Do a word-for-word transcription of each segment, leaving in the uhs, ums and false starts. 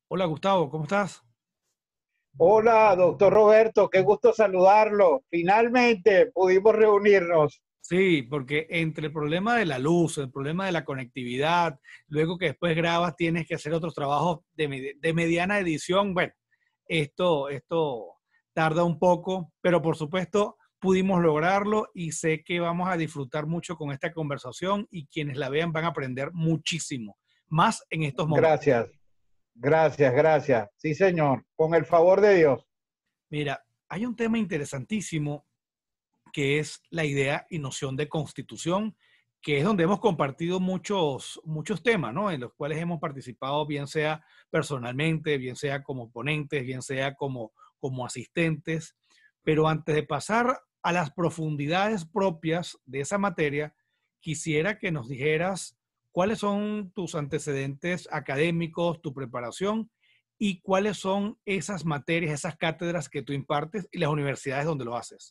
Hola Gustavo, ¿cómo estás? Hola, doctor Roberto, qué gusto saludarlo. Finalmente pudimos reunirnos. Sí, porque entre el problema de la luz, el problema de la conectividad, luego que después grabas tienes que hacer otros trabajos de, me- de mediana edición, bueno, esto, esto tarda un poco, pero por supuesto pudimos lograrlo y sé que vamos a disfrutar mucho con esta conversación y quienes la vean van a aprender muchísimo, más en estos momentos. Gracias, gracias, gracias. Sí, señor, con el favor de Dios. Mira, hay un tema interesantísimo que es la idea y noción de constitución, que es donde hemos compartido muchos, muchos temas, ¿no? En los cuales hemos participado, bien sea personalmente, bien sea como ponentes, bien sea como, como asistentes. Pero antes de pasar a las profundidades propias de esa materia, quisiera que nos dijeras cuáles son tus antecedentes académicos, tu preparación y cuáles son esas materias, esas cátedras que tú impartes y las universidades donde lo haces.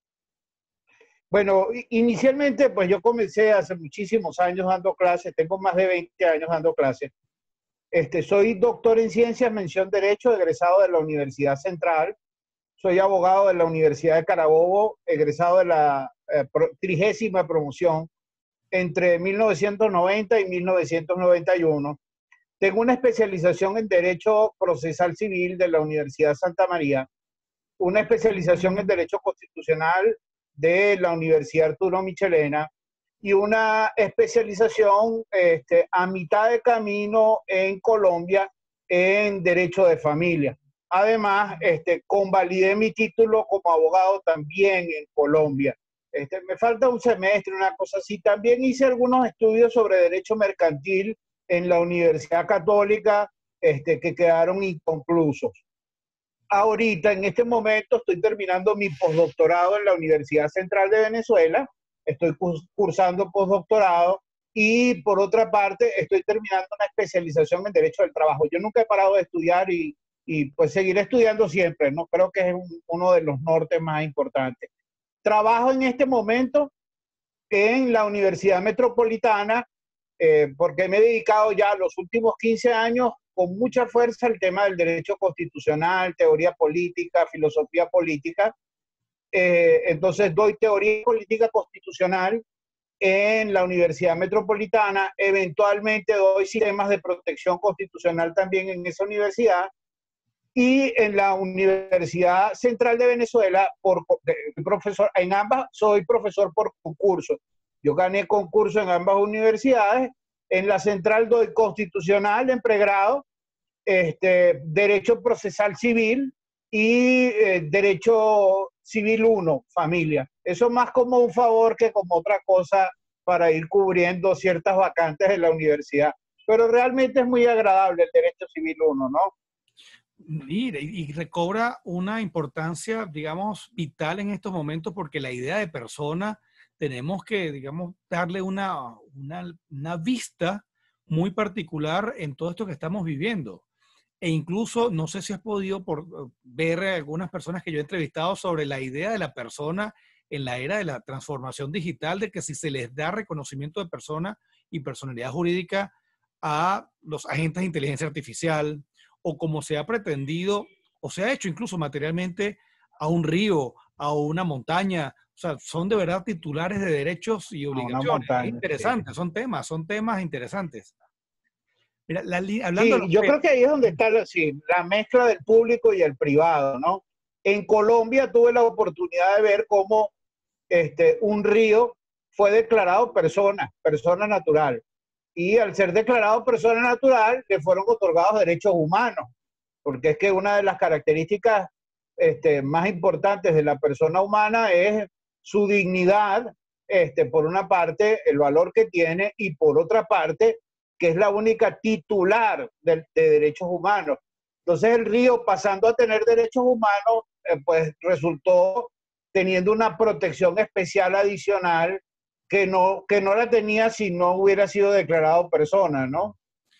Bueno, i- inicialmente pues yo comencé hace muchísimos años dando clases, tengo más de veinte años dando clases. Este, soy doctor en ciencias, mención derecho, egresado de la Universidad Central. Soy abogado de la Universidad de Carabobo, egresado de la eh, pro- trigésima promoción entre mil novecientos noventa y mil novecientos noventa y uno. Tengo una especialización en Derecho Procesal Civil de la Universidad Santa María, una especialización en Derecho Constitucional de la Universidad Arturo Michelena y una especialización este, a mitad de camino en Colombia en Derecho de Familia. Además, este, convalidé mi título como abogado también en Colombia. Este, me falta un semestre, una cosa así. También hice algunos estudios sobre derecho mercantil en la Universidad Católica este, que quedaron inconclusos. Ahorita, en este momento, estoy terminando mi postdoctorado en la Universidad Central de Venezuela. Estoy cursando postdoctorado y, por otra parte, estoy terminando una especialización en Derecho del Trabajo. Yo nunca he parado de estudiar y, y pues seguiré estudiando siempre, ¿no? Creo que es un, uno de los nortes más importantes. Trabajo en este momento en la Universidad Metropolitana, eh, porque me he dedicado ya los últimos quince años con mucha fuerza al tema del derecho constitucional, teoría política, filosofía política. Eh, entonces doy teoría política constitucional en la Universidad Metropolitana, eventualmente doy sistemas de protección constitucional también en esa universidad y en la Universidad Central de Venezuela, por profesor, en ambas soy profesor por concurso. Yo gané concurso en ambas universidades. En la Central doy constitucional en pregrado, este, derecho procesal civil y eh, derecho civil uno, familia. Eso más como un favor que como otra cosa para ir cubriendo ciertas vacantes en la universidad. Pero realmente es muy agradable el derecho civil uno, ¿no? Mire, y, y recobra una importancia, digamos, vital en estos momentos porque la idea de persona tenemos que, digamos, darle una, una, una vista muy particular en todo esto que estamos viviendo. E incluso, no sé si has podido por, ver algunas personas que yo he entrevistado sobre la idea de la persona en la era de la transformación digital, de que si se les da reconocimiento de persona y personalidad jurídica a los agentes de inteligencia artificial, o como se ha pretendido, o se ha hecho incluso materialmente a un río, a una montaña, o sea, son de verdad titulares de derechos y A una obligaciones. Es montaña, sí. interesante, son temas, son temas interesantes. Mira, la, hablando de Sí, los yo temas, creo que ahí es donde está la, sí, la mezcla del público y el privado, ¿no? En Colombia tuve la oportunidad de ver cómo este, un río fue declarado persona, persona natural. Y al ser declarado persona natural, le fueron otorgados derechos humanos, porque es que una de las características este, más importantes de la persona humana es su dignidad, este, por una parte, el valor que tiene, y por otra parte, que es la única titular de, de derechos humanos. Entonces el río, pasando a tener derechos humanos, eh, pues resultó teniendo una protección especial adicional que no, que no la tenía si no hubiera sido declarado persona, ¿no?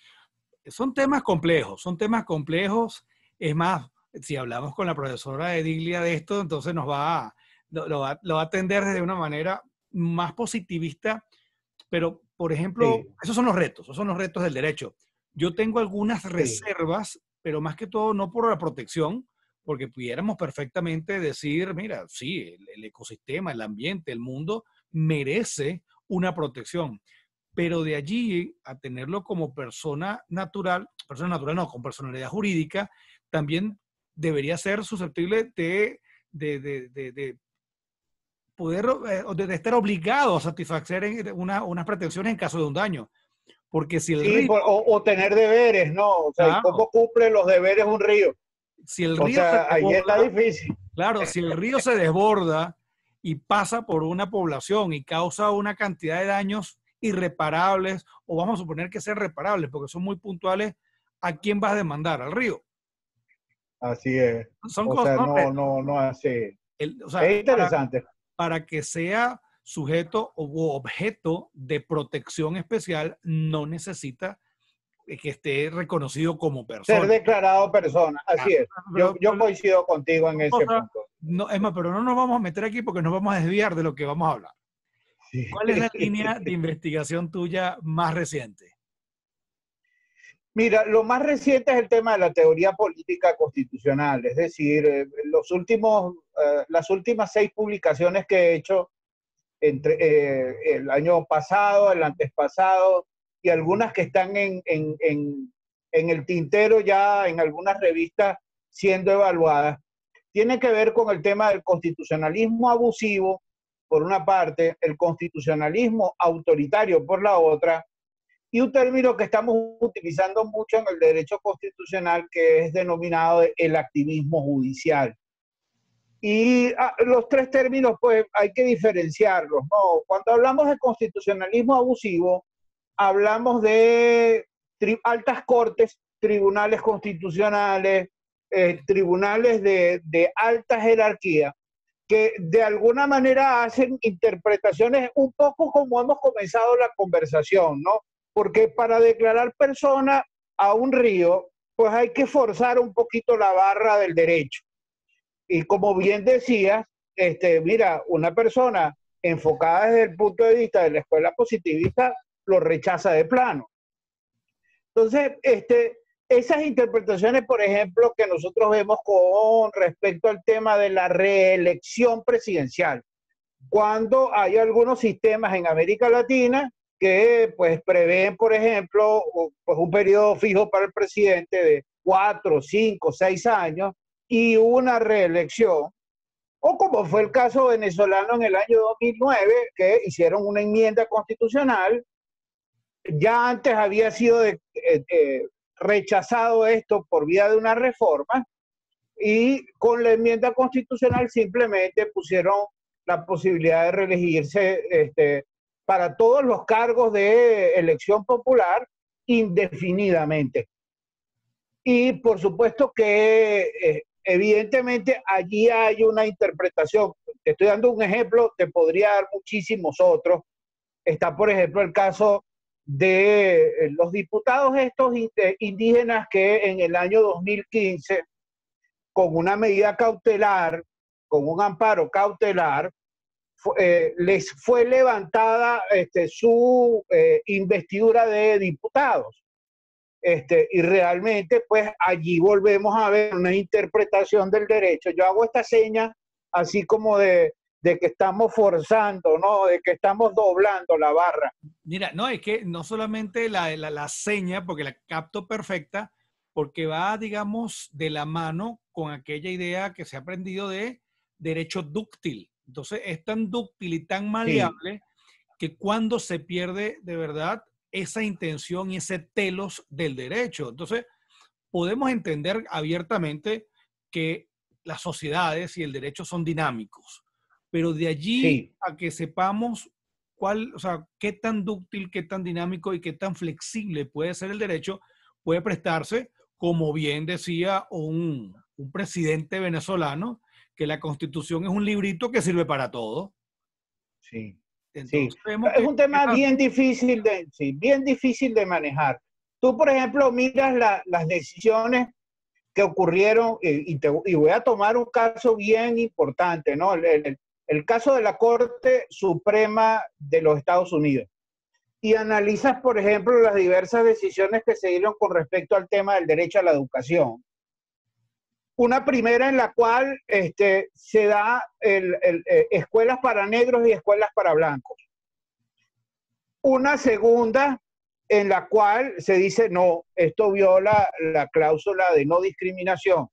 son temas complejos, son temas complejos. Es más, si hablamos con la profesora Ediglia de esto, entonces nos va a, lo, lo va, lo va a atender desde una manera más positivista, pero, por ejemplo, Sí, esos son los retos, esos son los retos del derecho. Yo tengo algunas sí, reservas pero más que todo no por la protección, porque pudiéramos perfectamente decir, mira, sí, el, el ecosistema, el ambiente, el mundo merece una protección, pero de allí a tenerlo como persona natural, persona natural no, con personalidad jurídica, también debería ser susceptible de, de, de, de, de poder, eh, de, de estar obligado a satisfacer una, unas pretensiones en caso de un daño. Porque si el Sí, río, por- o, o tener deberes, ¿no? O sea, ¿y claro, cómo cumple los deberes un río? si el O río se sea, ahí está desborda, difícil. claro, si el río se desborda y pasa por una población y causa una cantidad de daños irreparables, o vamos a suponer que sean reparables, porque son muy puntuales, ¿a quién vas a demandar? Al río. Así es. Son O cosas, sea, ¿no? no, no, no hace. El- o sea, Es para, interesante. para que sea sujeto o objeto de protección especial, no necesita que esté reconocido como Ser persona. declarado persona. Ah, Así es. Yo, Pero, yo pero coincido contigo en son ese cosas, punto. no, es más, pero no nos vamos a meter aquí porque nos vamos a desviar de lo que vamos a hablar. Sí. ¿Cuál es la línea de investigación tuya más reciente? Mira, lo más reciente es el tema de la teoría política constitucional, es decir, eh, los últimos, eh, las últimas seis publicaciones que he hecho entre eh, el año pasado, el antes pasado, y algunas que están en, en, en, en el tintero ya en algunas revistas siendo evaluadas, tiene que ver con el tema del constitucionalismo abusivo, por una parte, el constitucionalismo autoritario por la otra, y un término que estamos utilizando mucho en el derecho constitucional que es denominado el activismo judicial. Y ah, los tres términos, pues hay que diferenciarlos, ¿no? Cuando hablamos de constitucionalismo abusivo, hablamos de altas cortes, tribunales constitucionales, eh, tribunales de, de alta jerarquía, que de alguna manera hacen interpretaciones un poco como hemos comenzado la conversación, ¿no? Porque para declarar persona a un río, pues hay que forzar un poquito la barra del derecho. Y como bien decías, este, mira, una persona enfocada desde el punto de vista de la escuela positivista lo rechaza de plano. Entonces, este, esas interpretaciones, por ejemplo, que nosotros vemos con respecto al tema de la reelección presidencial, cuando hay algunos sistemas en América Latina que pues prevén, por ejemplo, pues, un periodo fijo para el presidente de cuatro, cinco, seis años y una reelección, o como fue el caso venezolano en el año dos mil nueve, que hicieron una enmienda constitucional. Ya antes había sido de, eh, eh, rechazado esto por vía de una reforma y con la enmienda constitucional simplemente pusieron la posibilidad de reelegirse este, para todos los cargos de elección popular indefinidamente. Y por supuesto que eh, evidentemente allí hay una interpretación. Te estoy dando un ejemplo, te podría dar muchísimos otros. Está, por ejemplo, el caso de los diputados estos indígenas que en el año dos mil quince, con una medida cautelar, con un amparo cautelar, eh, les fue levantada este, su eh, investidura de diputados. Este, y realmente, pues allí volvemos a ver una interpretación del derecho. Yo hago esta seña así como de, de que estamos forzando, ¿no? De que estamos doblando la barra. Mira, no, es que no solamente la, la, la seña, porque la capto perfecta, porque va, digamos, de la mano con aquella idea que se ha aprendido de derecho dúctil. Entonces, es tan dúctil y tan Sí, maleable que cuando se pierde de verdad esa intención y ese telos del derecho. Entonces, podemos entender abiertamente que las sociedades y el derecho son dinámicos, pero de allí sí. a que sepamos cuál, o sea, qué tan dúctil, qué tan dinámico y qué tan flexible puede ser el derecho, puede prestarse, como bien decía un, un presidente venezolano, que la Constitución es un librito que sirve para todo. Sí, sí. Entonces vemos Es que, un que tema bien difícil de, sí, bien difícil de manejar. Tú, por ejemplo, miras la, las decisiones que ocurrieron, y, y, te, y, voy a tomar un caso bien importante, ¿no? El, el, el caso de la Corte Suprema de los Estados Unidos. y analizas, por ejemplo, las diversas decisiones que se dieron con respecto al tema del derecho a la educación. Una primera en la cual este, se da el, el, eh, escuelas para negros y escuelas para blancos. Una segunda en la cual se dice, no, esto viola la cláusula de no discriminación.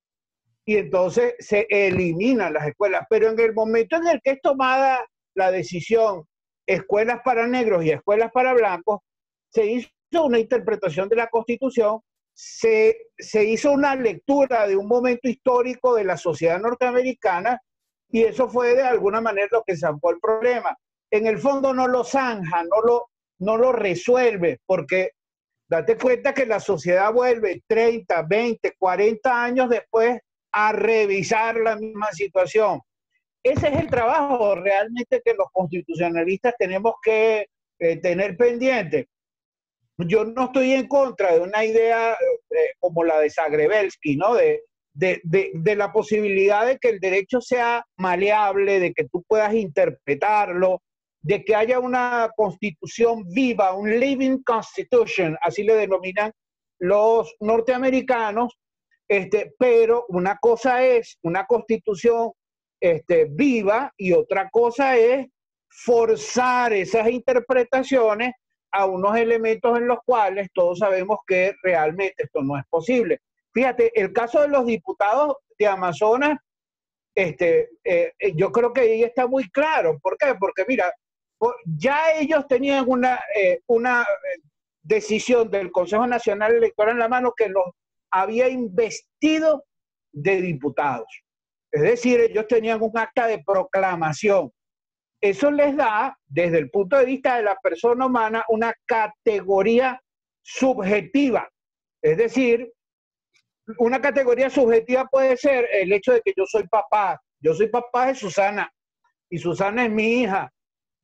Y entonces se eliminan las escuelas. Pero en el momento en el que es tomada la decisión, escuelas para negros y escuelas para blancos, se hizo una interpretación de la Constitución, se, se hizo una lectura de un momento histórico de la sociedad norteamericana, y eso fue de alguna manera lo que zampó el problema. En el fondo no lo zanja, no lo, no lo resuelve, porque date cuenta que la sociedad vuelve treinta, veinte, cuarenta años después a revisar la misma situación. Ese es el trabajo realmente que los constitucionalistas tenemos que eh, tener pendiente. Yo no estoy en contra de una idea eh, como la de Zagrebelsky, ¿no? De, de, de, de la posibilidad de que el derecho sea maleable, de que tú puedas interpretarlo, de que haya una constitución viva, un living constitution, así le denominan los norteamericanos, este, pero una cosa es una constitución este, viva y otra cosa es forzar esas interpretaciones a unos elementos en los cuales todos sabemos que realmente esto no es posible. Fíjate, el caso de los diputados de Amazonas, este, eh, yo creo que ahí está muy claro. ¿Por qué? Porque mira, ya ellos tenían una, eh, una decisión del Consejo Nacional Electoral en la mano que los había investido de diputados. Es decir, ellos tenían un acta de proclamación. Eso les da, desde el punto de vista de la persona humana, una categoría subjetiva. Es decir, una categoría subjetiva puede ser el hecho de que yo soy papá. Yo soy papá de Susana y Susana es mi hija.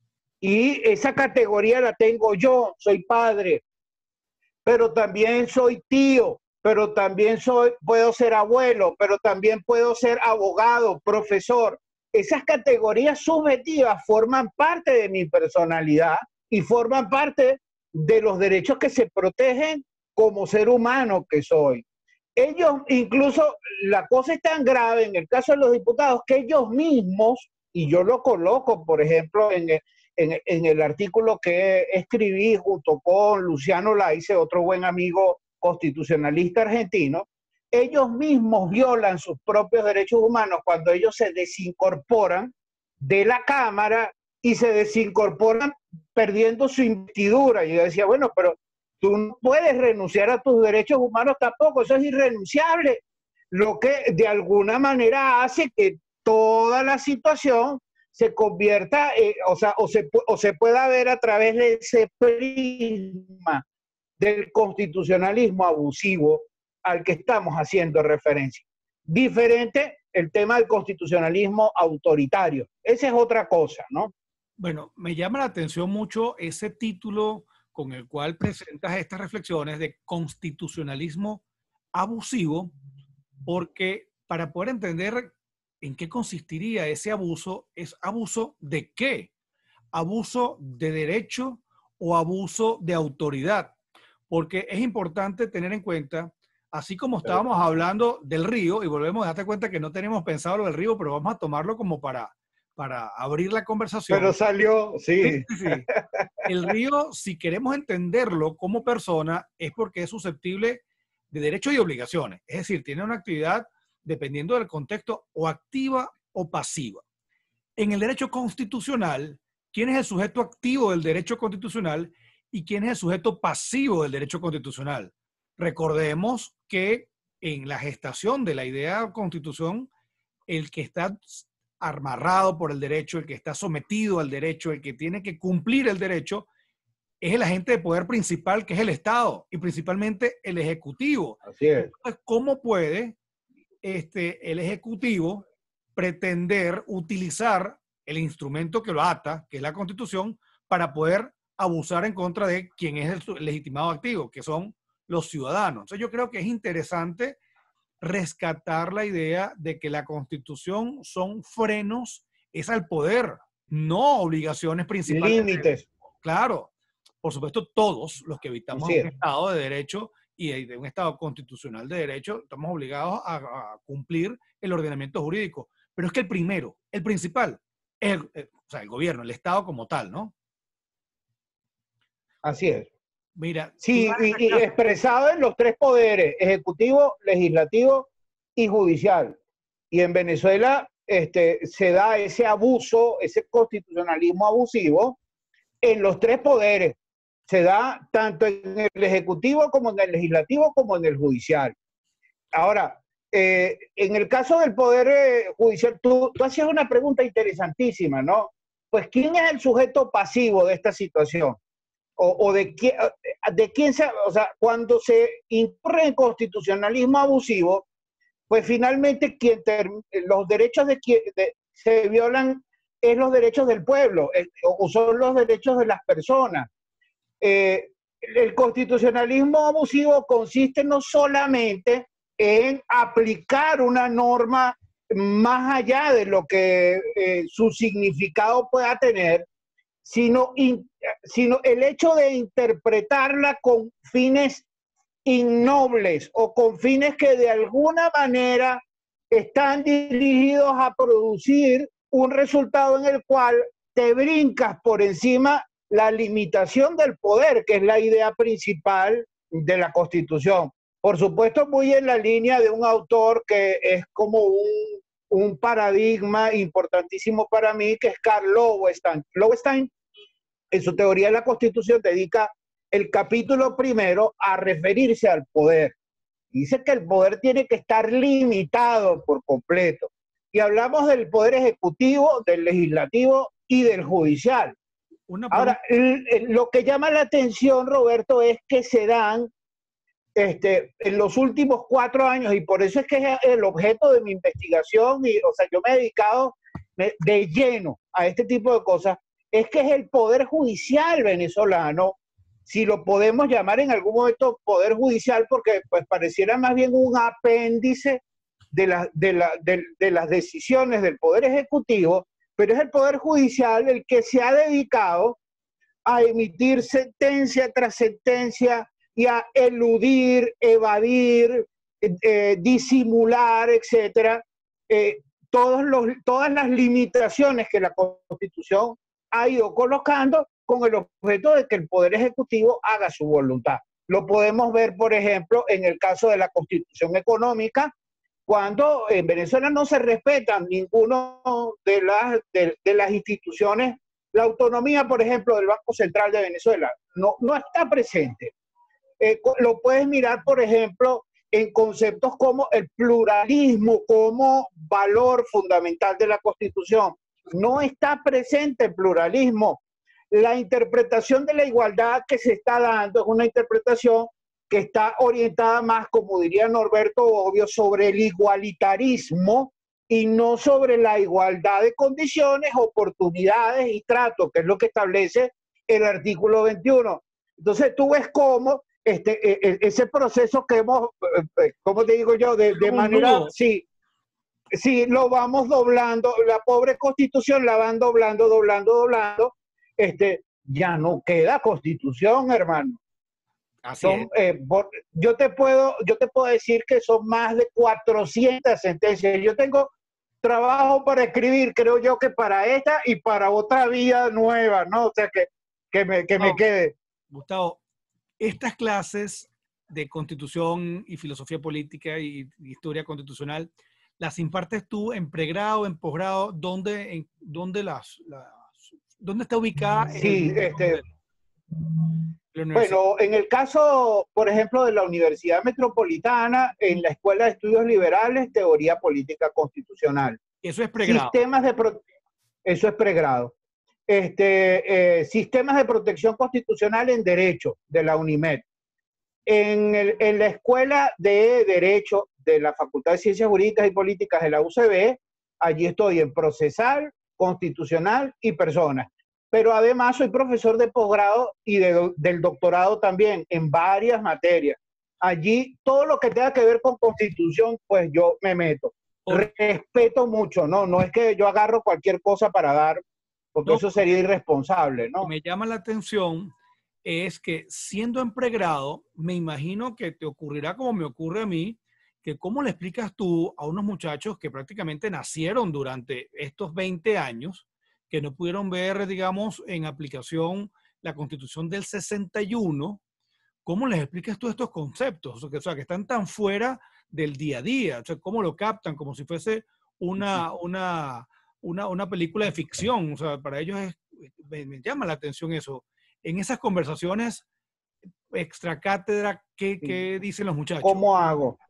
Y esa categoría la tengo yo, soy padre. Pero también soy tío, pero también soy, puedo ser abuelo, pero también puedo ser abogado, profesor. Esas categorías subjetivas forman parte de mi personalidad y forman parte de los derechos que se protegen como ser humano que soy. Ellos, incluso, la cosa es tan grave en el caso de los diputados que ellos mismos, y yo lo coloco, por ejemplo, en el, en, en el artículo que escribí junto con Luciano Laice, otro buen amigo constitucionalista argentino, ellos mismos violan sus propios derechos humanos cuando ellos se desincorporan de la Cámara y se desincorporan perdiendo su investidura. Y yo decía, bueno, pero tú no puedes renunciar a tus derechos humanos tampoco, eso es irrenunciable. Lo que de alguna manera hace que toda la situación se convierta, eh, o sea, o se, o se pueda ver a través de ese prisma del constitucionalismo abusivo al que estamos haciendo referencia. Diferente el tema del constitucionalismo autoritario. Esa es otra cosa, ¿no? Bueno, me llama la atención mucho ese título con el cual presentas estas reflexiones de constitucionalismo abusivo, porque para poder entender en qué consistiría ese abuso, ¿es abuso de qué? ¿Abuso de derecho o abuso de autoridad? Porque es importante tener en cuenta, así como estábamos hablando del río, y volvemos a darte cuenta que no tenemos pensado lo del río, pero vamos a tomarlo como para, para abrir la conversación. Pero salió, sí. Sí, sí, sí. El río, si queremos entenderlo como persona, es porque es susceptible de derechos y obligaciones. Es decir, tiene una actividad, dependiendo del contexto, o activa o pasiva. En el derecho constitucional, ¿quién es el sujeto activo del derecho constitucional y quién es el sujeto pasivo del derecho constitucional? Recordemos que en la gestación de la idea de constitución, el que está amarrado por el derecho, el que está sometido al derecho, el que tiene que cumplir el derecho, es el agente de poder principal, que es el Estado, y principalmente el Ejecutivo. Así es. Entonces, ¿cómo puede este, el Ejecutivo pretender utilizar el instrumento que lo ata, que es la Constitución, para poder abusar en contra de quien es el legitimado activo, que son los ciudadanos? Entonces yo creo que es interesante rescatar la idea de que la Constitución son frenos, es al poder, no obligaciones principales. Límites. Claro. por supuesto, todos los que habitamos Así en un es. Estado de Derecho y de un Estado constitucional de derecho, estamos obligados a, a cumplir el ordenamiento jurídico. Pero es que el primero, el principal, es el, el- o sea, el gobierno, el Estado como tal, ¿no? Así es. Mira, tú Sí, das esa y, y clase. expresado en los tres poderes, ejecutivo, legislativo y judicial. Y en Venezuela este, se da ese abuso, ese constitucionalismo abusivo en los tres poderes. Se da tanto en el ejecutivo como en el legislativo como en el judicial. Ahora, eh, en el caso del poder eh, judicial, tú, tú hacías una pregunta interesantísima, ¿no? Pues, ¿quién es el sujeto pasivo de esta situación? O, o de, quién, de quién se, o sea, cuando se incurre en constitucionalismo abusivo, pues finalmente quien ter, los derechos de quien de, se violan es los derechos del pueblo, el, o son los derechos de las personas. Eh, el constitucionalismo abusivo consiste no solamente en aplicar una norma más allá de lo que eh, su significado pueda tener, sino, in, sino el hecho de interpretarla con fines innobles o con fines que de alguna manera están dirigidos a producir un resultado en el cual te brincas por encima la limitación del poder, que es la idea principal de la Constitución. Por supuesto, muy en la línea de un autor que es como un, un paradigma importantísimo para mí, que es Karl Lowenstein. Lowenstein, en su teoría de la Constitución, dedica el capítulo primero a referirse al poder. Dice que el poder tiene que estar limitado por completo. Y hablamos del poder ejecutivo, del legislativo y del judicial. Una Ahora, pregunta. el, el, lo que llama la atención, Roberto, es que se dan este, en los últimos cuatro años, y por eso es que es el objeto de mi investigación, y, o sea, yo me he dedicado de lleno a este tipo de cosas, es que es el poder judicial venezolano, si lo podemos llamar en algún momento poder judicial, porque pues pareciera más bien un apéndice de, la, de, la, de, de las decisiones del poder ejecutivo, pero es el poder judicial el que se ha dedicado a emitir sentencia tras sentencia y a eludir, evadir, eh, disimular, etcétera, eh, todos los, todas las limitaciones que la Constitución ha ido colocando con el objeto de que el Poder Ejecutivo haga su voluntad. Lo podemos ver, por ejemplo, en el caso de la Constitución Económica, cuando en Venezuela no se respetan ninguna de las, de, de las instituciones. La autonomía, por ejemplo, del Banco Central de Venezuela no, no está presente. Eh, lo puedes mirar, por ejemplo, en conceptos como el pluralismo como valor fundamental de la Constitución. No está presente el pluralismo. La interpretación de la igualdad que se está dando es una interpretación que está orientada más, como diría Norberto Bobbio, sobre el igualitarismo y no sobre la igualdad de condiciones, oportunidades y trato, que es lo que establece el artículo veintiuno. Entonces tú ves cómo este, ese proceso que hemos, ¿cómo te digo yo? De, de manera, sí, sí, lo vamos doblando, la pobre Constitución la van doblando, doblando, doblando, este, ya no queda Constitución, hermano. Así Son, es. eh, por, yo, te puedo, yo te puedo decir que son más de cuatrocientas sentencias. Yo tengo trabajo para escribir, creo yo que para esta y para otra vida nueva, ¿no? O sea, que, que, me, que me quede. Gustavo, estas clases de Constitución y filosofía política y historia constitucional, ¿las impartes tú en pregrado, en posgrado? ¿Dónde, en, dónde, las, las, ¿Dónde está ubicada? Sí, El, este... la universidad? Bueno, en el caso, por ejemplo, de la Universidad Metropolitana, en la Escuela de Estudios Liberales, Teoría Política Constitucional. Eso es pregrado. Sistemas de pro... Eso es pregrado. Este, eh, sistemas de protección constitucional en Derecho de la UNIMED. En, el, en la Escuela de Derecho de la Facultad de Ciencias Jurídicas y Políticas de la U C B, allí estoy en procesal, constitucional y personas. Pero además soy profesor de posgrado y de, del doctorado también en varias materias. Allí todo lo que tenga que ver con constitución, pues yo me meto. Porque, Respeto mucho, ¿no? No es que yo agarro cualquier cosa para dar, porque no, eso sería irresponsable, ¿no? me llama la atención es que siendo en pregrado, me imagino que te ocurrirá como me ocurre a mí, que cómo le explicas tú a unos muchachos que prácticamente nacieron durante estos veinte años, que no pudieron ver, digamos, en aplicación la Constitución del sesenta y uno, ¿cómo les explicas tú estos conceptos? O sea, que están tan fuera del día a día. O sea, ¿cómo lo captan? Como si fuese una, una, una, una película de ficción. O sea, para ellos es, me, me llama la atención eso. En esas conversaciones extra cátedra, ¿qué, qué dicen los muchachos? ¿Cómo hago?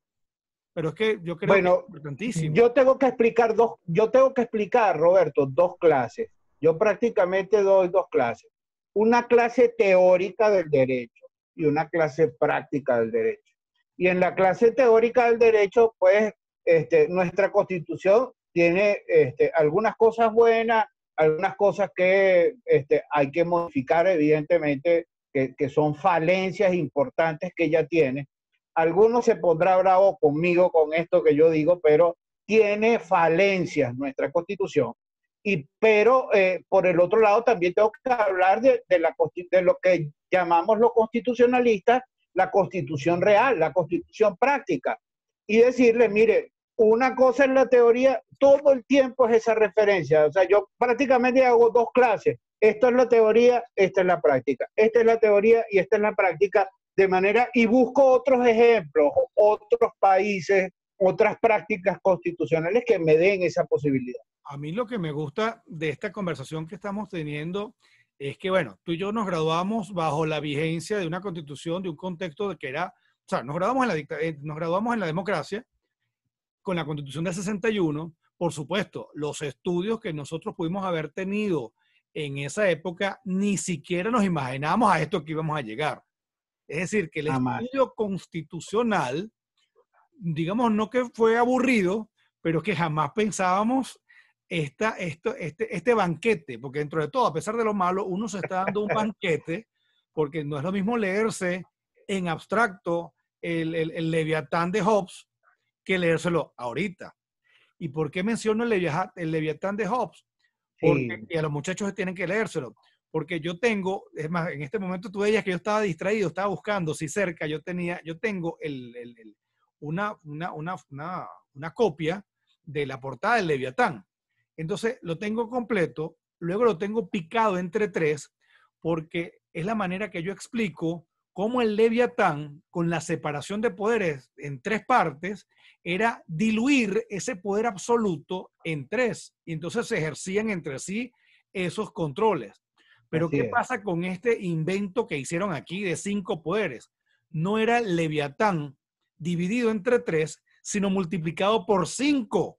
Pero es que yo creo que es Bueno, importantísimo. yo tengo que explicar dos, yo tengo que explicar, Roberto, dos clases. Yo prácticamente doy dos clases. Una clase teórica del derecho y una clase práctica del derecho. Y en la clase teórica del derecho, pues, este, nuestra Constitución tiene este, algunas cosas buenas, algunas cosas que este, hay que modificar, evidentemente, que, que son falencias importantes que ella tiene. Algunos se pondrá bravo conmigo con esto que yo digo, pero tiene falencias nuestra Constitución. Y, pero eh, por el otro lado también tengo que hablar de, de, la, de lo que llamamos los constitucionalistas la Constitución real, la Constitución práctica. Y decirle, mire, una cosa es la teoría, todo el tiempo es esa referencia. O sea, yo prácticamente hago dos clases. Esto es la teoría, esta es la práctica. Esta es la teoría y esta es la práctica. De manera, y busco otros ejemplos, otros países, otras prácticas constitucionales que me den esa posibilidad. A mí lo que me gusta de esta conversación que estamos teniendo es que, bueno, tú y yo nos graduamos bajo la vigencia de una constitución, de un contexto de que era, o sea, nos graduamos en la, dicta, eh, nos graduamos en la democracia con la constitución del sesenta y uno. Por supuesto, los estudios que nosotros pudimos haber tenido en esa época, ni siquiera nos imaginamos a esto que íbamos a llegar. Es decir, que el Jamás. estudio constitucional, digamos, no que fue aburrido, pero que jamás pensábamos esta, esto, este, este banquete, porque dentro de todo, a pesar de lo malo, uno se está dando un banquete, porque no es lo mismo leerse en abstracto el, el, el Leviatán de Hobbes que leérselo ahorita. ¿Y por qué menciono el, Leviatán, el Leviatán de Hobbes? Porque Sí. y a los muchachos tienen que leérselo. Porque yo tengo, es más, en este momento tú veías que yo estaba distraído, estaba buscando si cerca yo tenía, yo tengo el, el, el, una, una, una, una, una copia de la portada del Leviatán. Entonces lo tengo completo, luego lo tengo picado entre tres, porque es la manera que yo explico cómo el Leviatán, con la separación de poderes en tres partes, era diluir ese poder absoluto en tres. Y entonces se ejercían entre sí esos controles. Pero Así ¿qué es. pasa con este invento que hicieron aquí de cinco poderes? No era el Leviatán dividido entre tres, sino multiplicado por cinco.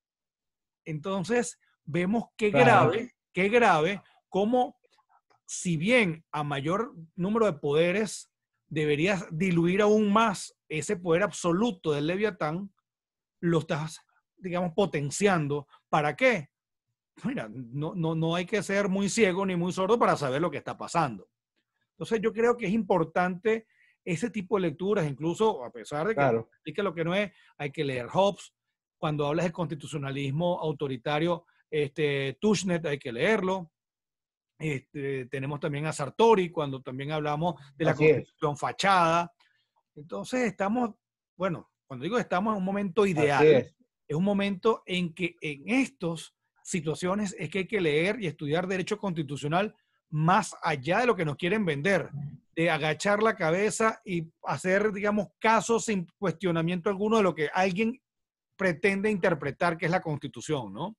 Entonces, vemos qué Claro. grave, qué grave, cómo si bien a mayor número de poderes deberías diluir aún más ese poder absoluto del Leviatán, lo estás, digamos, potenciando. ¿Para qué? Mira, no, no, no hay que ser muy ciego ni muy sordo para saber lo que está pasando. Entonces yo creo que es importante ese tipo de lecturas, incluso a pesar de que Claro. explique lo que no es, hay que leer Hobbes. Cuando hablas de constitucionalismo autoritario, este, Tushnet hay que leerlo. Este, tenemos también a Sartori, cuando también hablamos de la Así es. constitución fachada. Entonces estamos, bueno, cuando digo estamos en un momento Así ideal, es. es un momento en que en estas situaciones es que hay que leer y estudiar derecho constitucional más allá de lo que nos quieren vender, de agachar la cabeza y hacer, digamos, caso sin cuestionamiento alguno de lo que alguien pretende interpretar que es la Constitución, ¿no?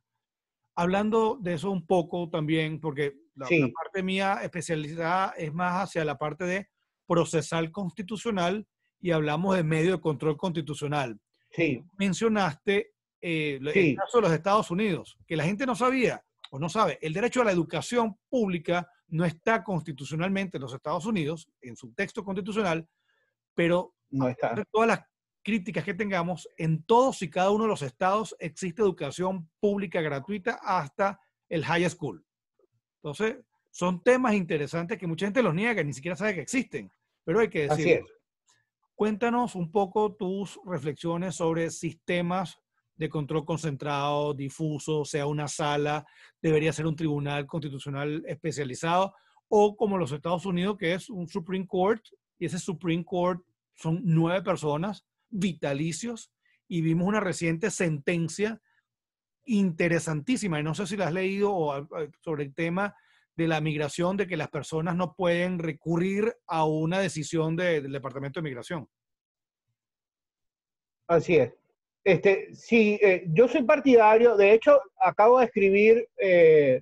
Hablando de eso un poco también, porque la, la Sí. parte mía especializada es más hacia la parte de procesal constitucional y hablamos de medio de control constitucional. Sí. Mencionaste eh, el Sí. caso de los Estados Unidos, que la gente no sabía o no sabe. El derecho a la educación pública no está constitucionalmente en los Estados Unidos, en su texto constitucional, pero No a pesar está. de todas las críticas que tengamos, en todos y cada uno de los estados existe educación pública gratuita hasta el high school. Entonces, son temas interesantes que mucha gente los niega, ni siquiera sabe que existen, pero hay que Así decirlo. es. Cuéntanos un poco tus reflexiones sobre sistemas de control concentrado, difuso, sea una sala, debería ser un tribunal constitucional especializado, o como los Estados Unidos, que es un Supreme Court, y ese Supreme Court son nueve personas vitalicios, y vimos una reciente sentencia interesantísima, y no sé si la has leído o, a- sobre el tema de la migración, de que las personas no pueden recurrir a una decisión de- del Departamento de Migración. Así es. Este, sí, eh, yo soy partidario, de hecho, acabo de escribir eh,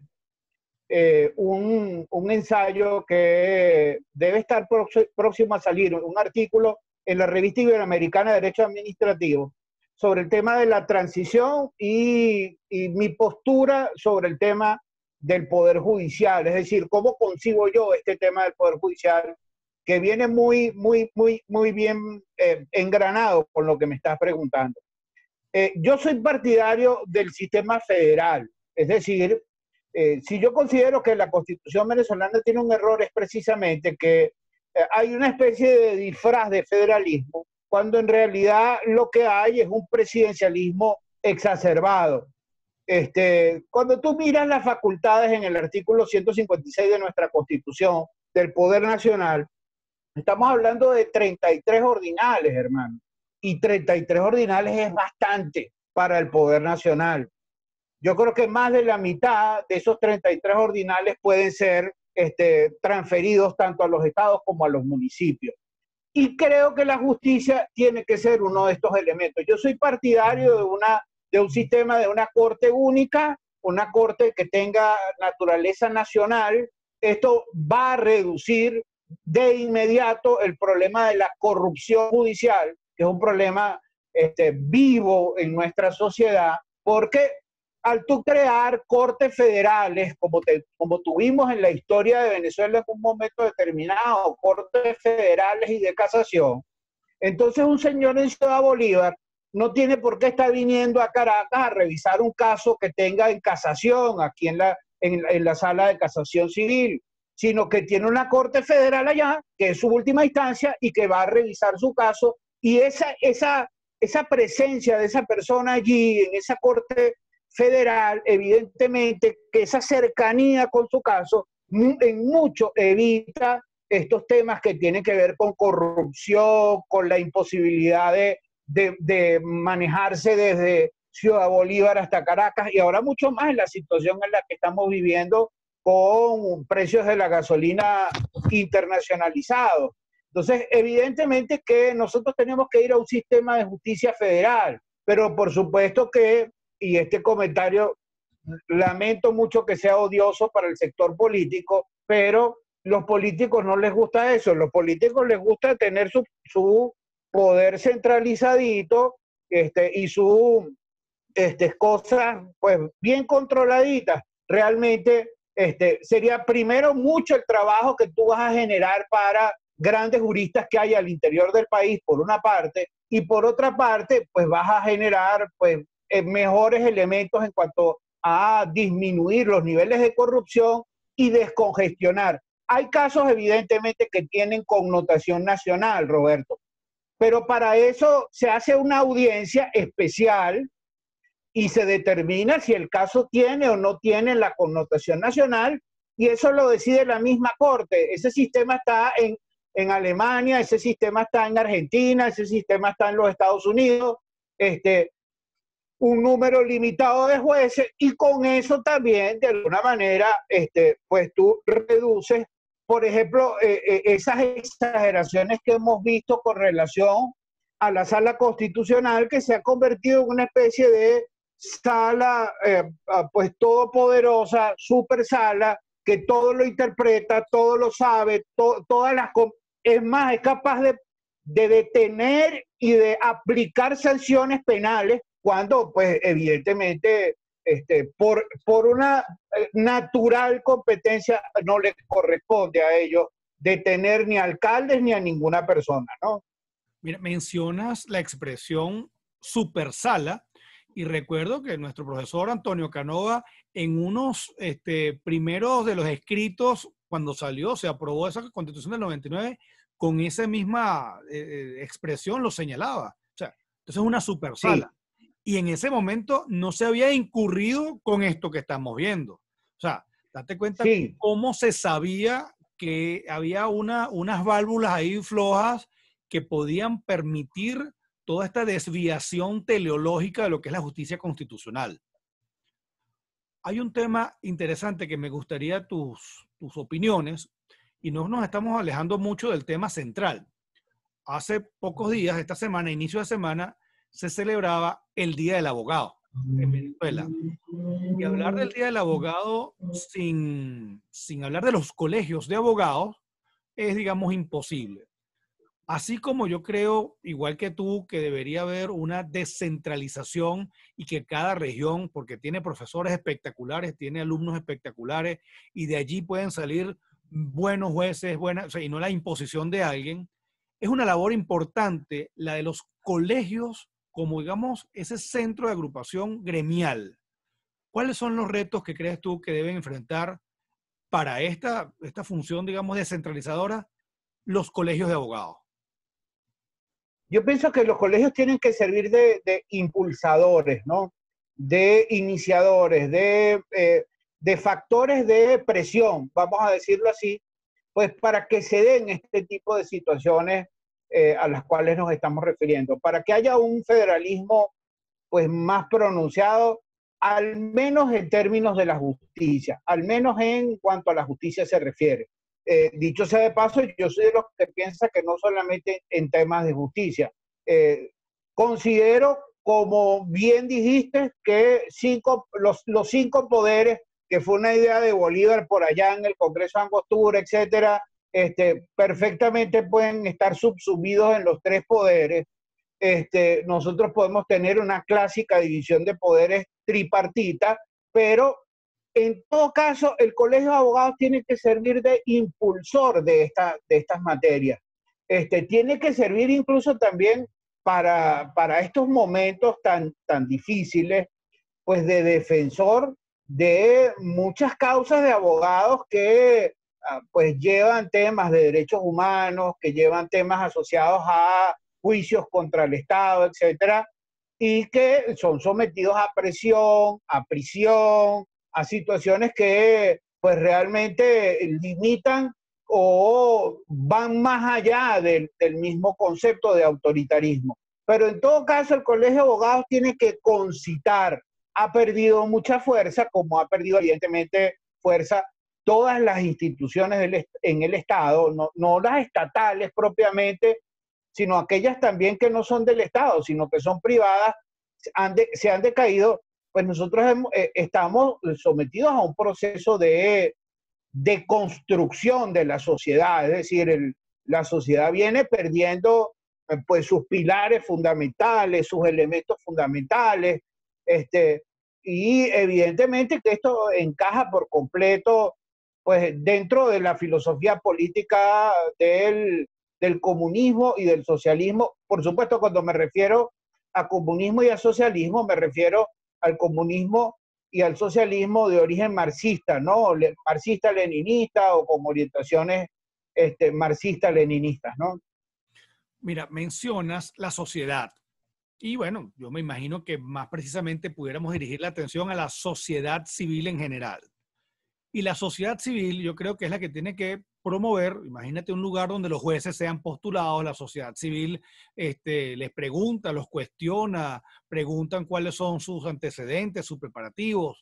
eh, un, un ensayo que debe estar prox- próximo a salir, un artículo en la revista Iberoamericana de Derecho Administrativo sobre el tema de la transición y, y mi postura sobre el tema del Poder Judicial, es decir, cómo concibo yo este tema del Poder Judicial, que viene muy, muy, muy, muy bien eh, engranado con lo que me estás preguntando. Eh, yo soy partidario del sistema federal, es decir, eh, si yo considero que la Constitución venezolana tiene un error es precisamente que eh, hay una especie de disfraz de federalismo, cuando en realidad lo que hay es un presidencialismo exacerbado. Este, cuando tú miras las facultades en el artículo ciento cincuenta y seis de nuestra Constitución del Poder Nacional, estamos hablando de treinta y tres ordinales, hermano. Y treinta y tres ordinales es bastante para el Poder Nacional. Yo creo que más de la mitad de esos treinta y tres ordinales pueden ser este, transferidos tanto a los estados como a los municipios. Y creo que la justicia tiene que ser uno de estos elementos. Yo soy partidario de, una, de un sistema de una corte única, una corte que tenga naturaleza nacional. Esto va a reducir de inmediato el problema de la corrupción judicial, que es un problema este, vivo en nuestra sociedad, porque al tú crear cortes federales, como, te, como tuvimos en la historia de Venezuela en un momento determinado, cortes federales y de casación, entonces un señor en Ciudad Bolívar no tiene por qué estar viniendo a Caracas a revisar un caso que tenga en casación, aquí en la, en, en la sala de casación civil, sino que tiene una corte federal allá, que es su última instancia, y que va a revisar su caso, y esa, esa, esa presencia de esa persona allí, en esa corte federal, evidentemente que esa cercanía con su caso en mucho evita estos temas que tienen que ver con corrupción, con la imposibilidad de, de, de manejarse desde Ciudad Bolívar hasta Caracas, y ahora mucho más en la situación en la que estamos viviendo con precios de la gasolina internacionalizados. Entonces, evidentemente que nosotros tenemos que ir a un sistema de justicia federal, pero por supuesto que, y este comentario lamento mucho que sea odioso para el sector político, pero los políticos no les gusta eso. Los políticos les gusta tener su, su poder centralizadito este, y sus este, cosas pues bien controladitas. Realmente este, sería primero mucho el trabajo que tú vas a generar para grandes juristas que hay al interior del país, por una parte, y por otra parte, pues vas a generar pues eh, mejores elementos en cuanto a disminuir los niveles de corrupción y descongestionar. Hay casos evidentemente que tienen connotación nacional, Roberto, pero para eso se hace una audiencia especial y se determina si el caso tiene o no tiene la connotación nacional, y eso lo decide la misma Corte. Ese sistema está en, en Alemania, ese sistema está en Argentina, ese sistema está en los Estados Unidos, este, un número limitado de jueces, y con eso también, de alguna manera, este, pues tú reduces, por ejemplo, eh, eh, esas exageraciones que hemos visto con relación a la sala constitucional, que se ha convertido en una especie de sala, eh, pues todopoderosa, super sala, que todo lo interpreta, todo lo sabe, to, todas las... Es más, es capaz de, de detener y de aplicar sanciones penales cuando, pues, evidentemente, este, por, por una natural competencia no le corresponde a ellos detener ni a alcaldes ni a ninguna persona, ¿no? Mira, mencionas la expresión supersala, y recuerdo que nuestro profesor Antonio Canova, en unos este, primeros de los escritos, cuando salió, se aprobó esa Constitución del noventa y nueve, con esa misma eh, expresión lo señalaba. O sea, entonces es una supersala. Sí. Y en ese momento no se había incurrido con esto que estamos viendo. O sea, date cuenta sí. cómo se sabía que había una, unas válvulas ahí flojas que podían permitir toda esta desviación teleológica de lo que es la justicia constitucional. Hay un tema interesante que me gustaría tus, tus opiniones, y no nos estamos alejando mucho del tema central. Hace pocos días, esta semana, inicio de semana, se celebraba el Día del Abogado en Venezuela. Y hablar del Día del Abogado sin, sin hablar de los colegios de abogados es, digamos, imposible. Así como yo creo, igual que tú, que debería haber una descentralización y que cada región, porque tiene profesores espectaculares, tiene alumnos espectaculares, y de allí pueden salir buenos jueces, buenas, o sea, y no la imposición de alguien, es una labor importante la de los colegios como, digamos, ese centro de agrupación gremial. ¿Cuáles son los retos que crees tú que deben enfrentar para esta, esta función, digamos, descentralizadora los colegios de abogados? Yo pienso que los colegios tienen que servir de, de impulsadores, ¿no? De iniciadores, de, eh, de factores de presión, vamos a decirlo así, pues para que se den este tipo de situaciones eh, a las cuales nos estamos refiriendo, para que haya un federalismo pues más pronunciado, al menos en términos de la justicia, al menos en cuanto a la justicia se refiere. Eh, dicho sea de paso, yo soy de los que piensa que no solamente en temas de justicia. Eh, considero, como bien dijiste, que cinco, los, los cinco poderes, que fue una idea de Bolívar por allá en el Congreso de Angostura, etcétera, este, perfectamente pueden estar subsumidos en los tres poderes. Este, nosotros podemos tener una clásica división de poderes tripartita, pero en todo caso, el Colegio de Abogados tiene que servir de impulsor de, esta, de estas materias. Este, tiene que servir incluso también para, para estos momentos tan, tan difíciles, pues de defensor de muchas causas de abogados que pues llevan temas de derechos humanos, que llevan temas asociados a juicios contra el Estado, etcétera, y que son sometidos a presión, a prisión, a situaciones que pues realmente limitan o van más allá del, del mismo concepto de autoritarismo. Pero en todo caso el Colegio de Abogados tiene que concitar, ha perdido mucha fuerza, como ha perdido evidentemente fuerza todas las instituciones del, en el Estado, no, no las estatales propiamente, sino aquellas también que no son del Estado, sino que son privadas, han de, se han decaído. Pues nosotros hemos, eh, estamos sometidos a un proceso de, de construcción de la sociedad, es decir, el, la sociedad viene perdiendo eh, pues sus pilares fundamentales, sus elementos fundamentales, este, y evidentemente que esto encaja por completo pues dentro de la filosofía política del, del comunismo y del socialismo. Por supuesto, cuando me refiero a comunismo y a socialismo, me refiero al comunismo y al socialismo de origen marxista, ¿no? Marxista-leninista o con orientaciones este, marxista-leninistas, ¿no? Mira, mencionas la sociedad. Y bueno, yo me imagino que más precisamente pudiéramos dirigir la atención a la sociedad civil en general. Y la sociedad civil yo creo que es la que tiene que promover, imagínate un lugar donde los jueces sean postulados, la sociedad civil este, les pregunta, los cuestiona, preguntan cuáles son sus antecedentes, sus preparativos.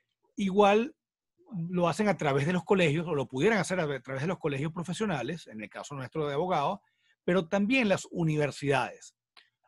Igual lo hacen a través de los colegios, o lo pudieran hacer a través de los colegios profesionales, en el caso nuestro de abogados, pero también las universidades.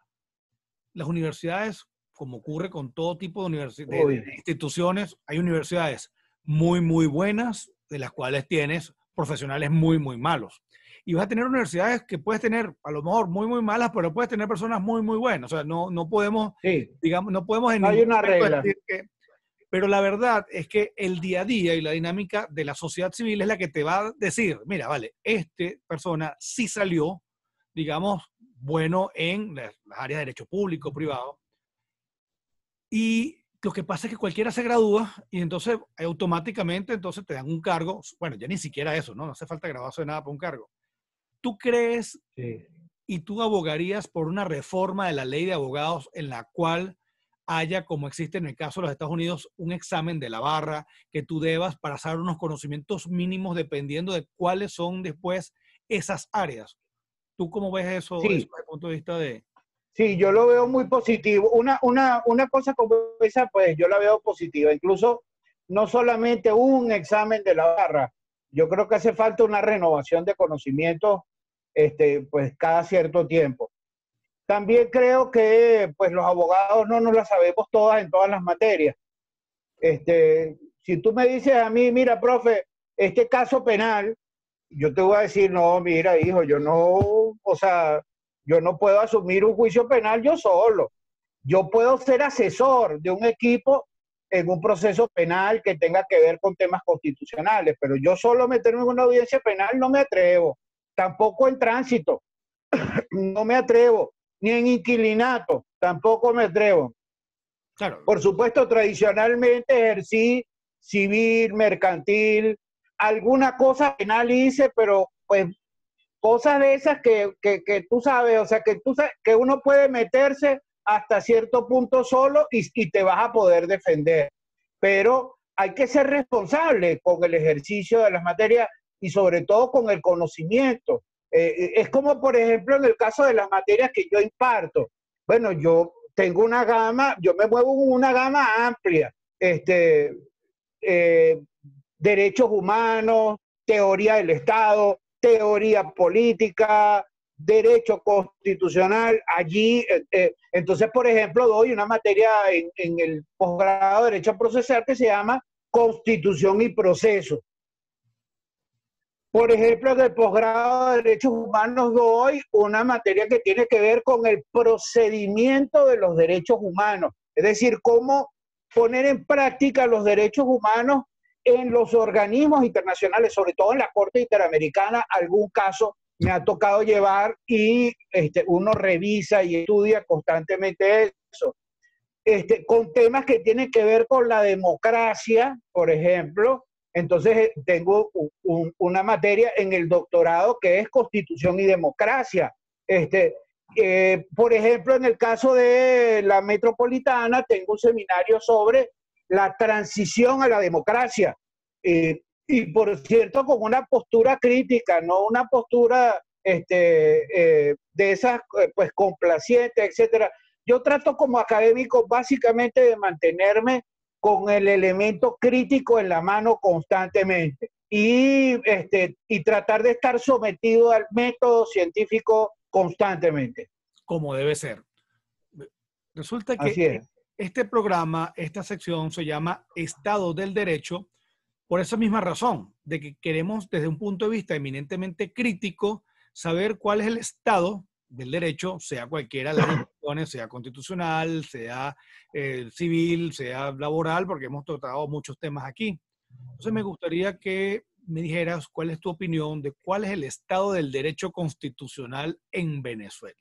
Las universidades, como ocurre con todo tipo de, universi- de, de instituciones, hay universidades muy, muy buenas, de las cuales tienes profesionales muy, muy malos. Y vas a tener universidades que puedes tener, a lo mejor, muy, muy malas, pero puedes tener personas muy, muy buenas. O sea, no, no podemos, sí. digamos, no podemos en no hay ningún una momento regla. decir que... Pero la verdad es que el día a día y la dinámica de la sociedad civil es la que te va a decir, mira, vale, esta persona sí salió, digamos, bueno en las áreas de derecho público, privado. Y lo que pasa es que cualquiera se gradúa y entonces automáticamente entonces te dan un cargo. Bueno, ya ni siquiera eso, ¿no? No hace falta graduarse de nada para un cargo. ¿Tú crees Sí. y tú abogarías por una reforma de la ley de abogados en la cual haya, como existe en el caso de los Estados Unidos, un examen de la barra que tú debas pasar unos conocimientos mínimos dependiendo de cuáles son después esas áreas. ¿Tú cómo ves eso, eso Sí, desde el punto de vista de... sí, yo lo veo muy positivo. Una, una, una cosa como esa, pues yo la veo positiva. Incluso no solamente un examen de la barra, yo creo que hace falta una renovación de conocimientos, este, pues cada cierto tiempo. También creo que pues los abogados no nos la sabemos todas en todas las materias. Este, si tú me dices a mí, mira, profe, este caso penal, yo te voy a decir, no, mira, hijo, yo no, o sea, yo no puedo asumir un juicio penal yo solo. Yo puedo ser asesor de un equipo en un proceso penal que tenga que ver con temas constitucionales, pero yo solo meterme en una audiencia penal no me atrevo. Tampoco en tránsito, no me atrevo. Ni en inquilinato, tampoco me atrevo. Claro, Por supuesto, tradicionalmente ejercí civil, mercantil, alguna cosa penal hice, pero pues cosas de esas que, que, que tú sabes, o sea, que, tú sabes, que uno puede meterse hasta cierto punto solo y, y te vas a poder defender. Pero hay que ser responsable con el ejercicio de las materias y sobre todo con el conocimiento. Eh, es como, por ejemplo, en el caso de las materias que yo imparto. Bueno, yo tengo una gama, yo me muevo en una gama amplia. Este, eh, derechos humanos, teoría del Estado, teoría política, derecho constitucional. Allí, eh, eh, entonces, por ejemplo, doy una materia en, en el posgrado de Derecho Procesal que se llama Constitución y Proceso. Por ejemplo, en el posgrado de Derechos Humanos doy una materia que tiene que ver con el procedimiento de los derechos humanos, es decir, cómo poner en práctica los derechos humanos en los organismos internacionales, sobre todo en la Corte Interamericana. Algún caso me ha tocado llevar y este, uno revisa y estudia constantemente eso. Este, con temas que tienen que ver con la democracia, por ejemplo. Entonces tengo un, un, una materia en el doctorado que es Constitución y Democracia. Este, eh, por ejemplo, en el caso de la metropolitana, tengo un seminario sobre la transición a la democracia. Eh, y por cierto, con una postura crítica, no una postura este, eh, de esas pues complacientes, etcétera. Yo trato como académico básicamente de mantenerme con el elemento crítico en la mano constantemente y, este, y tratar de estar sometido al método científico constantemente. como debe ser. Resulta que Así es. este programa, esta sección se llama Estado del Derecho por esa misma razón, de que queremos desde un punto de vista eminentemente crítico saber cuál es el estado del derecho, sea cualquiera de las dimensiones, sea constitucional, sea eh, civil, sea laboral, porque hemos tratado muchos temas aquí. Entonces me gustaría que me dijeras cuál es tu opinión de cuál es el estado del derecho constitucional en Venezuela.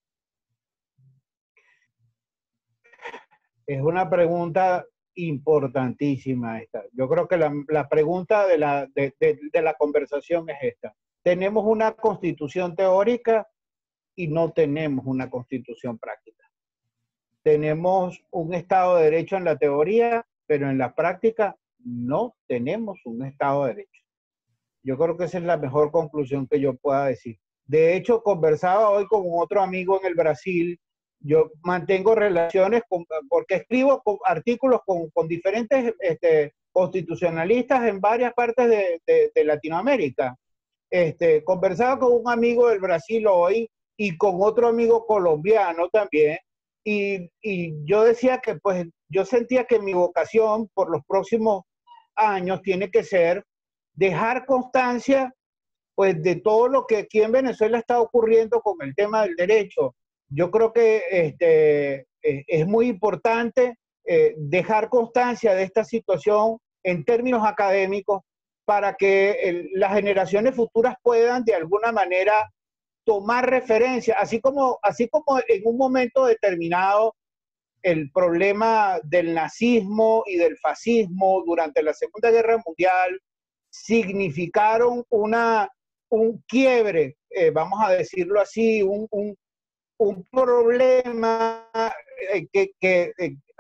Es una pregunta importantísima esta. Yo creo que la, la pregunta de la, de, de, de la conversación es esta. Tenemos una constitución teórica y no tenemos una constitución práctica. Tenemos un Estado de Derecho en la teoría, pero en la práctica no tenemos un Estado de Derecho. Yo creo que esa es la mejor conclusión que yo pueda decir. De hecho, conversaba hoy con otro amigo en el Brasil. Yo mantengo relaciones con, porque escribo con, artículos con, con diferentes este, constitucionalistas en varias partes de, de, de Latinoamérica. Este, conversaba con un amigo del Brasil hoy y con otro amigo colombiano también, y, y yo decía que pues yo sentía que mi vocación por los próximos años tiene que ser dejar constancia pues de todo lo que aquí en Venezuela está ocurriendo con el tema del derecho. Yo creo que este, eh, es muy importante eh, dejar constancia de esta situación en términos académicos para que el, las generaciones futuras puedan de alguna manera tomar referencia, así como, así como en un momento determinado el problema del nazismo y del fascismo durante la Segunda Guerra Mundial significaron una, un quiebre, eh, vamos a decirlo así, un, un, un problema eh, que, que eh,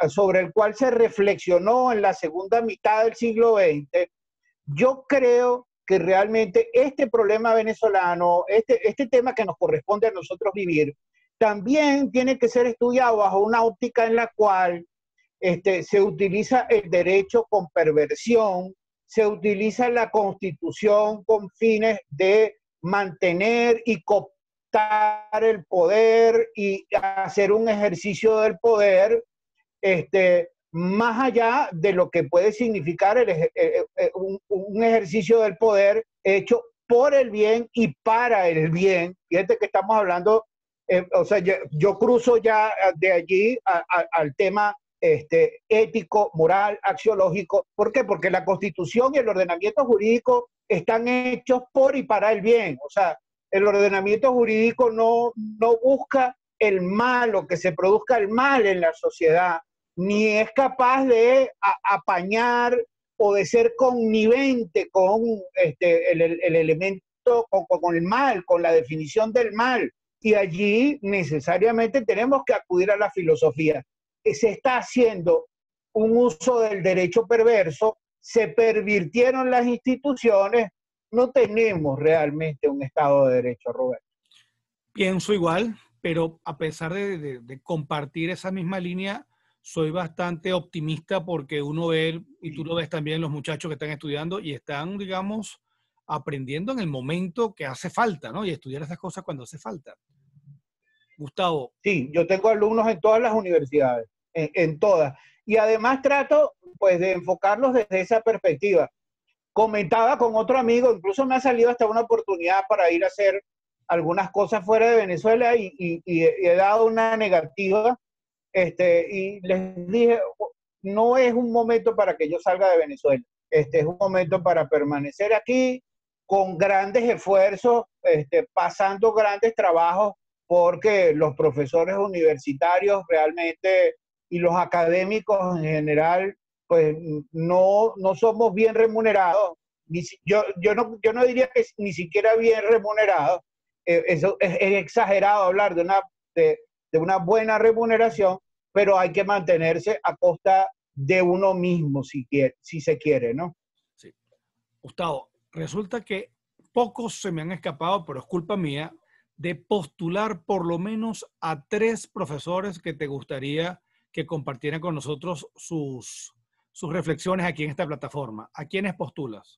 sobre el cual se reflexionó en la segunda mitad del siglo veinte, yo creo que realmente este problema venezolano, este, este tema que nos corresponde a nosotros vivir, también tiene que ser estudiado bajo una óptica en la cual este, se utiliza el derecho con perversión, se utiliza la Constitución con fines de mantener y cooptar el poder y hacer un ejercicio del poder este, más allá de lo que puede significar el, eh, eh, un, un ejercicio del poder hecho por el bien y para el bien. Fíjate que estamos hablando, eh, o sea, yo, yo cruzo ya de allí a, a, al tema este, ético, moral, axiológico. ¿Por qué? Porque la Constitución y el ordenamiento jurídico están hechos por y para el bien. O sea, el ordenamiento jurídico no, no busca el mal o que se produzca el mal en la sociedad, ni es capaz de a, apañar o de ser connivente con este, el, el, el elemento, con, con el mal, con la definición del mal. Y allí necesariamente tenemos que acudir a la filosofía. Se está haciendo un uso del derecho perverso, se pervirtieron las instituciones, no tenemos realmente un Estado de Derecho, Roberto. Pienso igual, pero a pesar de, de, de compartir esa misma línea, soy bastante optimista porque uno ve, y tú lo ves también, los muchachos que están estudiando y están, digamos, aprendiendo en el momento que hace falta, ¿no? Y estudiar esas cosas cuando hace falta. Gustavo. Sí, yo tengo alumnos en todas las universidades, en, en todas. Y además trato, pues, de enfocarlos desde esa perspectiva. Comentaba con otro amigo, incluso me ha salido hasta una oportunidad para ir a hacer algunas cosas fuera de Venezuela y, y, y he dado una negativa. Este, y les dije, no es un momento para que yo salga de Venezuela, este es un momento para permanecer aquí con grandes esfuerzos, este, pasando grandes trabajos, porque los profesores universitarios realmente y los académicos en general, pues no, no somos bien remunerados. Yo, yo, no, yo no diría que ni siquiera bien remunerados. Eh, eso es, es exagerado hablar de una... De, de una buena remuneración, pero hay que mantenerse a costa de uno mismo, si, quiere, si se quiere, ¿no? Sí. Gustavo, resulta que pocos se me han escapado, pero es culpa mía, de postular por lo menos a tres profesores que te gustaría que compartieran con nosotros sus, sus reflexiones aquí en esta plataforma. ¿A quiénes postulas?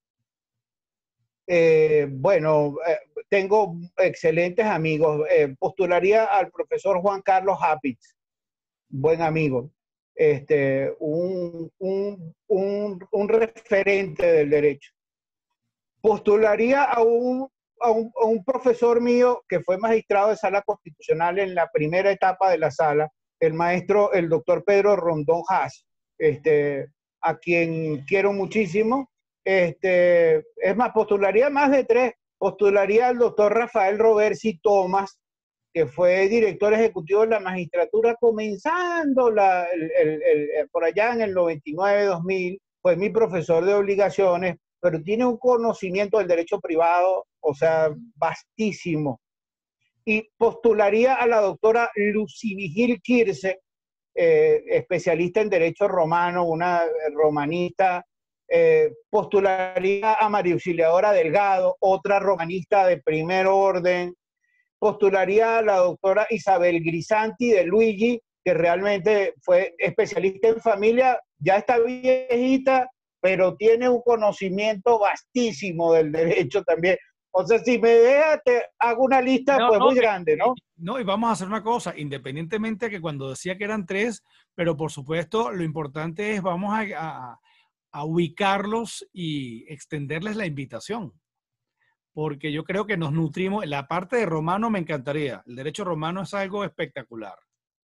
Eh, bueno, eh, tengo excelentes amigos. Eh, postularía al profesor Juan Carlos Hapitz, buen amigo, este, un, un, un, un referente del derecho. Postularía a un, a, un, a un profesor mío que fue magistrado de sala constitucional en la primera etapa de la sala, el maestro, el doctor Pedro Rondón Haas, este, a quien quiero muchísimo. Este, es más, postularía más de tres. Postularía al doctor Rafael Roversi Tomás, que fue director ejecutivo de la magistratura comenzando la, el, el, el, por allá en el noventa y nueve dos mil, fue mi profesor de obligaciones, pero tiene un conocimiento del derecho privado, o sea, vastísimo. Y postularía a la doctora Lucy Vigil Kirce, eh, especialista en derecho romano, una romanista. Eh, postularía a María Auxiliadora Delgado, otra romanista de primer orden. Postularía a la doctora Isabel Grisanti de Luigi, que realmente fue especialista en familia, ya está viejita, pero tiene un conocimiento vastísimo del derecho también. O sea, si me deja, te hago una lista no, pues no, muy grande, ¿no? No, y vamos a hacer una cosa, independientemente de que cuando decía que eran tres, pero por supuesto lo importante es, vamos a, a, a ubicarlos y extenderles la invitación. Porque yo creo que nos nutrimos, la parte de romano me encantaría, el derecho romano es algo espectacular.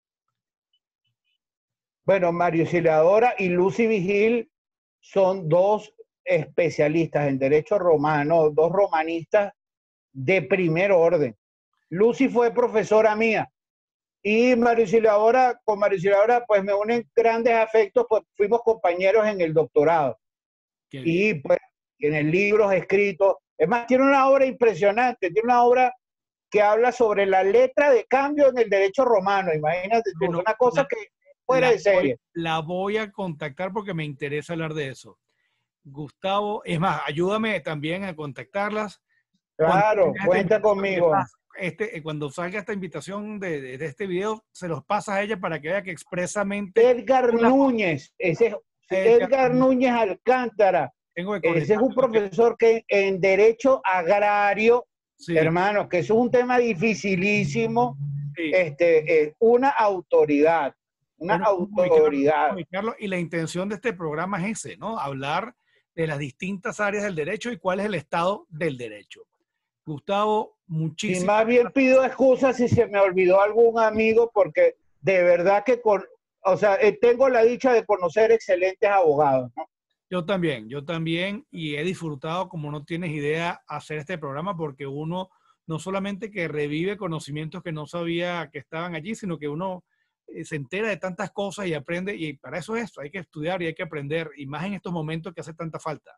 Bueno, María Auxiliadora y Lucy Vigil son dos especialistas en derecho romano, dos romanistas de primer orden. Lucy fue profesora mía y María Auxiliadora, con María Auxiliadora pues me unen grandes afectos, pues fuimos compañeros en el doctorado. Qué y bien. Pues tiene libros escritos. Es más, tiene una obra impresionante, tiene una obra que habla sobre la letra de cambio en el derecho romano. Imagínate, bueno, una cosa que fuera la de serie. Voy, la voy a contactar porque me interesa hablar de eso. Gustavo, es más, ayúdame también a contactarlas. Claro, cuenta conmigo. Este, cuando salga esta invitación de, de, de este video, se los pasa a ella para que vea que expresamente... Edgar una, Núñez, ese es Edgar, Edgar Núñez Alcántara. Tengo que ese es un profesor que en Derecho Agrario, sí. hermano, que eso es un tema dificilísimo, sí. este, eh, una autoridad, una bueno, autoridad. Carlos, y la intención de este programa es ese, ¿no? Hablar de las distintas áreas del derecho y cuál es el estado del derecho. Gustavo, muchísimas Y más bien pido excusas si se me olvidó algún amigo, porque de verdad que, con, o sea, tengo la dicha de conocer excelentes abogados, ¿no? Yo también, yo también, y he disfrutado, como no tienes idea, hacer este programa, porque uno no solamente que revive conocimientos que no sabía que estaban allí, sino que uno se entera de tantas cosas y aprende, y para eso es esto, hay que estudiar y hay que aprender, y más en estos momentos que hace tanta falta.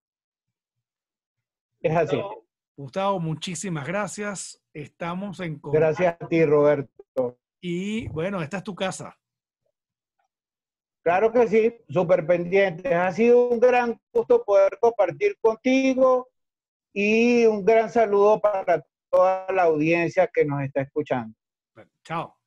Es así. Gustavo, muchísimas gracias. Estamos en contacto. Gracias a ti, Roberto. Y bueno, esta es tu casa. Claro que sí, súper pendiente. Ha sido un gran gusto poder compartir contigo y un gran saludo para toda la audiencia que nos está escuchando. Bueno, chao.